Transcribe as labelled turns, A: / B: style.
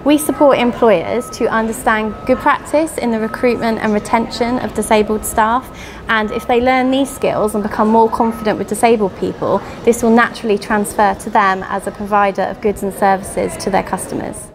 A: We support employers to understand good practice in the recruitment and retention of disabled staff, and if they learn these skills and become more confident with disabled people, this will naturally transfer to them as a provider of goods and services to their customers.